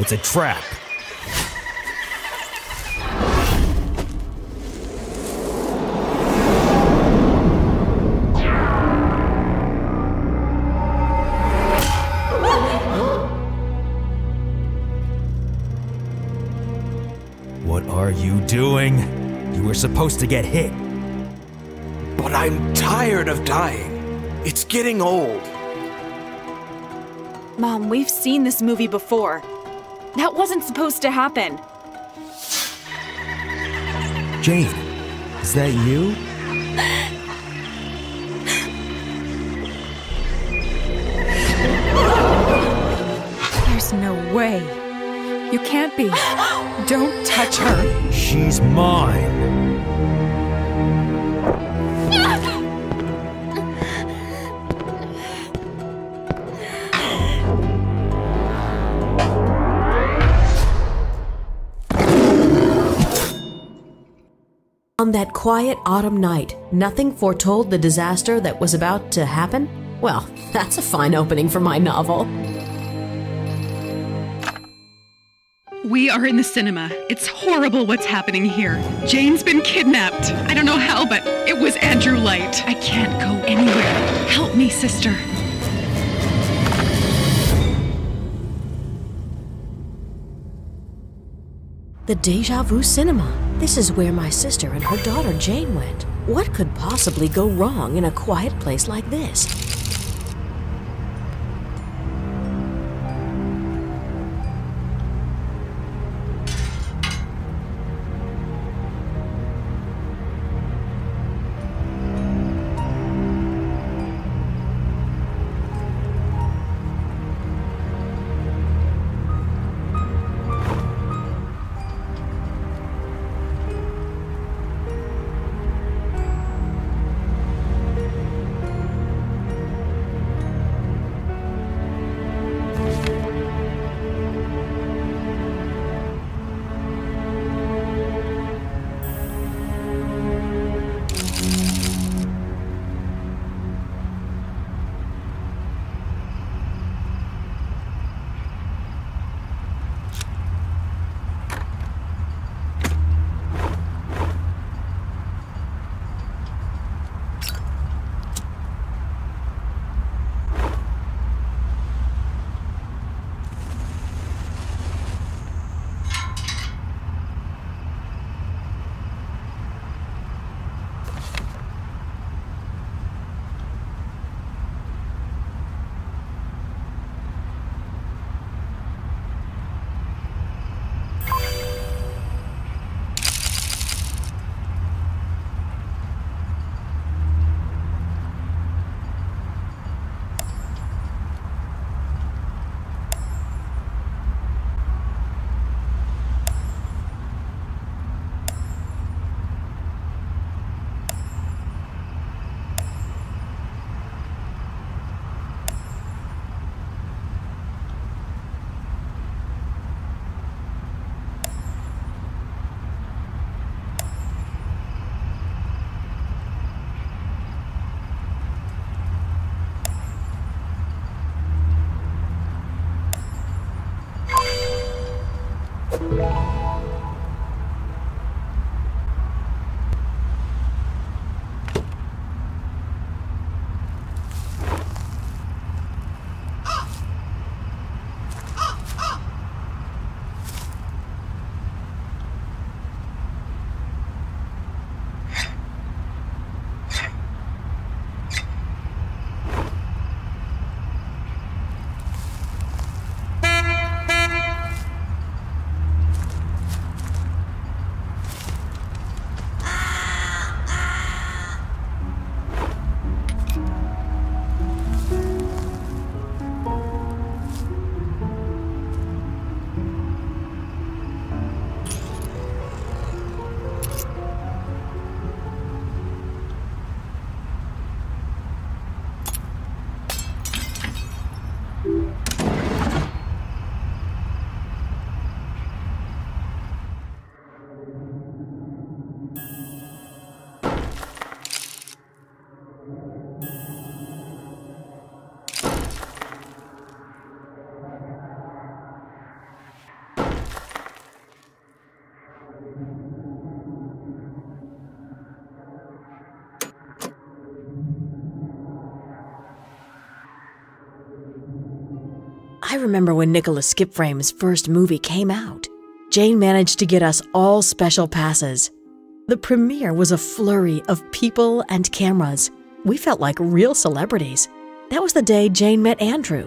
It's a trap. What are you doing? You were supposed to get hit. But I'm tired of dying. It's getting old. Mom, we've seen this movie before. That wasn't supposed to happen. Jane, is that you? There's no way. You can't be. Don't touch her. She's mine. On that quiet autumn night, nothing foretold the disaster that was about to happen? Well, that's a fine opening for my novel. We are in the cinema. It's horrible what's happening here. Jane's been kidnapped. I don't know how, but it was Andrew Light. I can't go anywhere. Help me, sister. The Deja Vu Cinema. This is where my sister and her daughter Jane went. What could possibly go wrong in a quiet place like this? I remember when Nicholas Skipframe's first movie came out. Jane managed to get us all special passes. The premiere was a flurry of people and cameras. We felt like real celebrities. That was the day Jane met Andrew.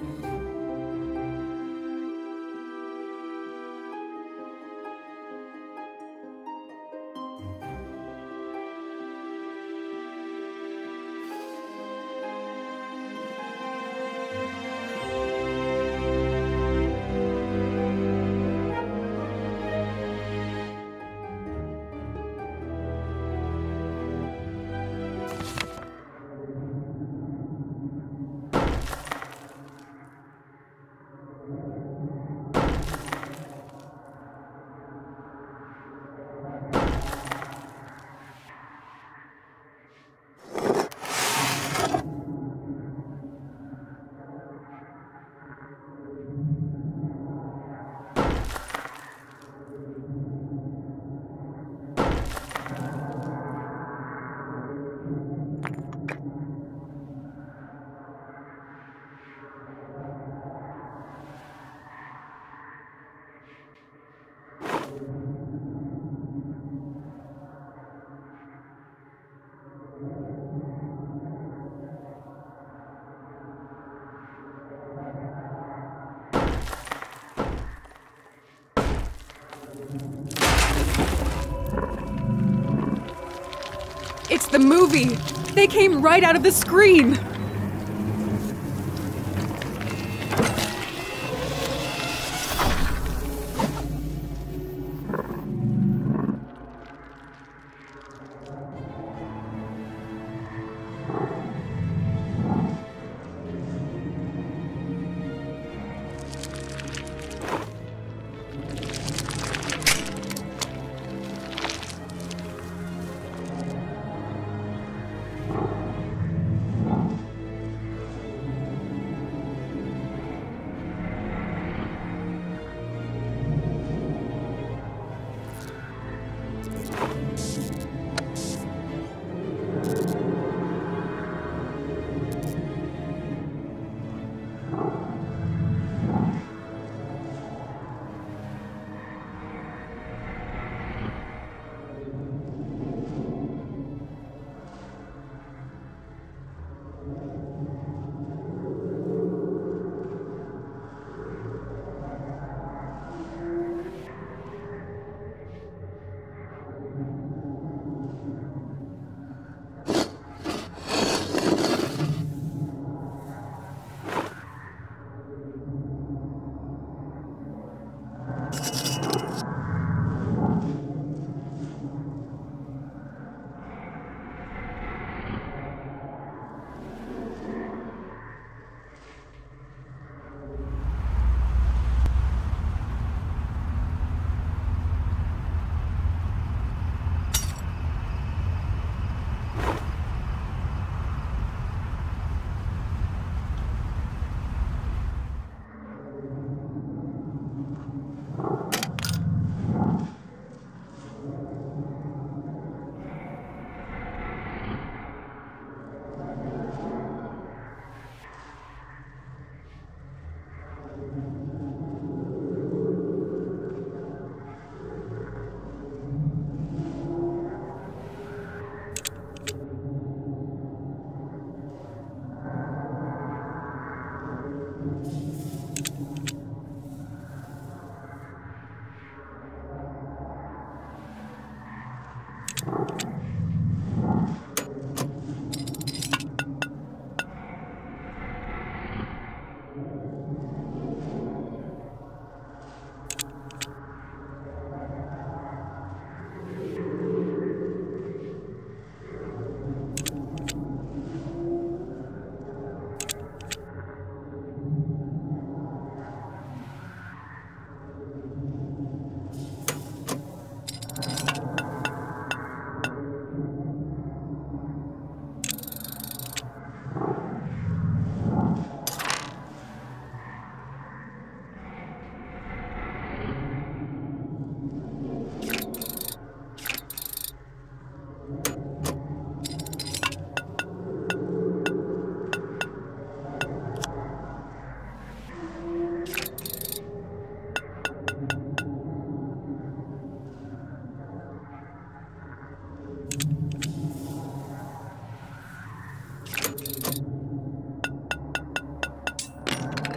It's the movie! They came right out of the screen!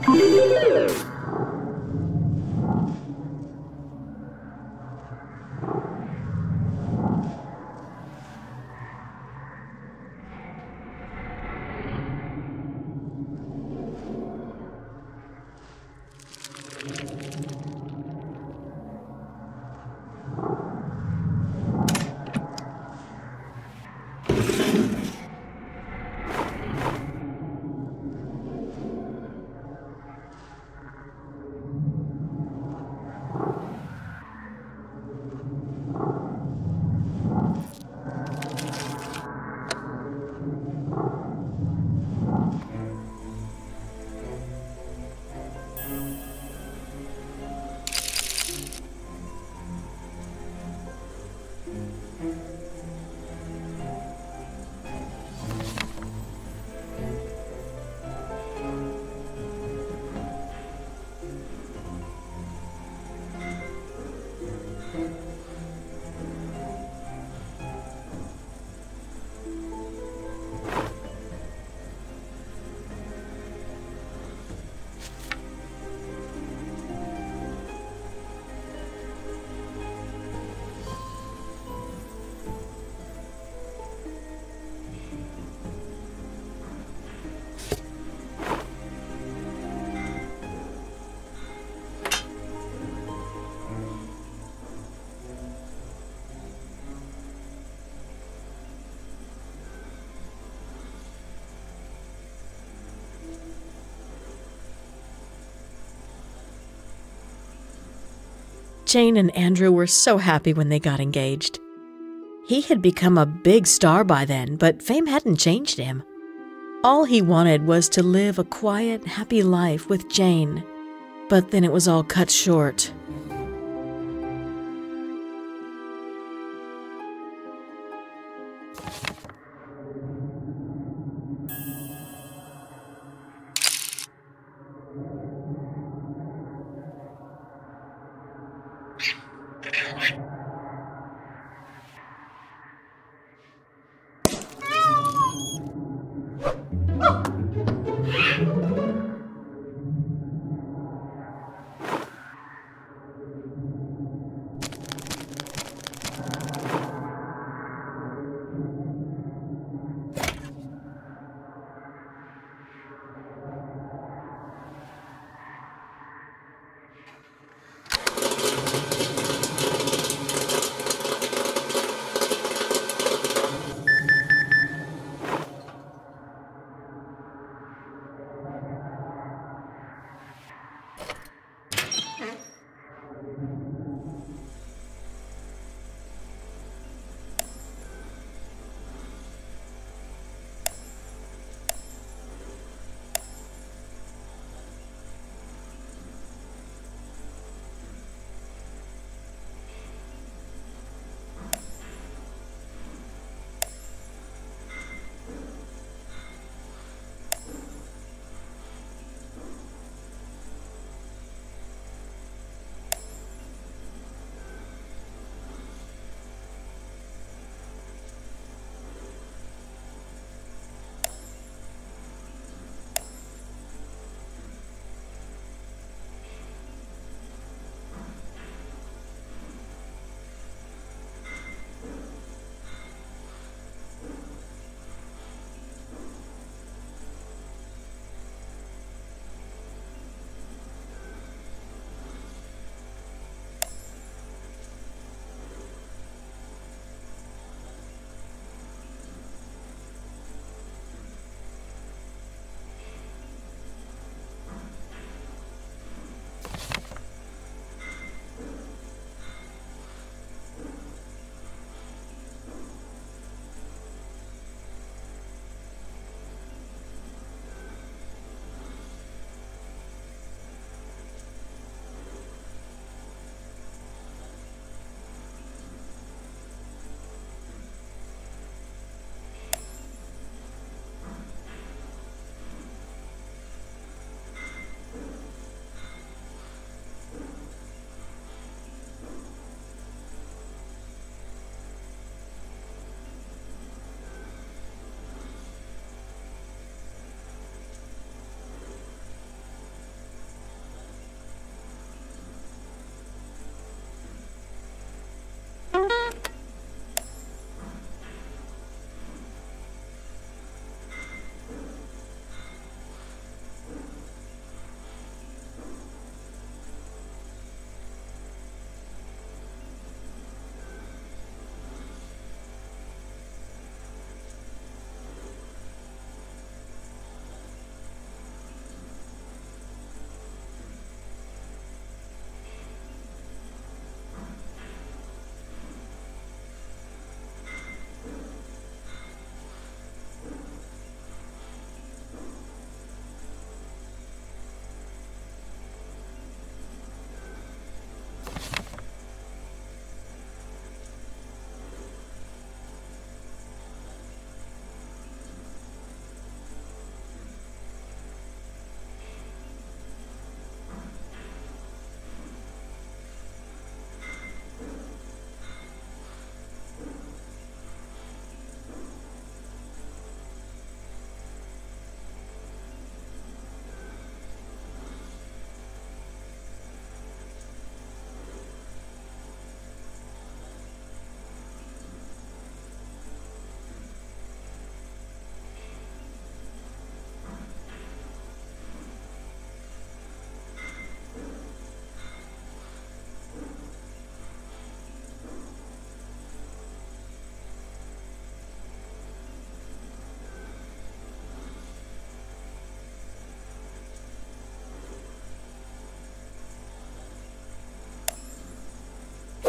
Jane and Andrew were so happy when they got engaged. He had become a big star by then, but fame hadn't changed him. All he wanted was to live a quiet, happy life with Jane. But then it was all cut short.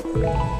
you.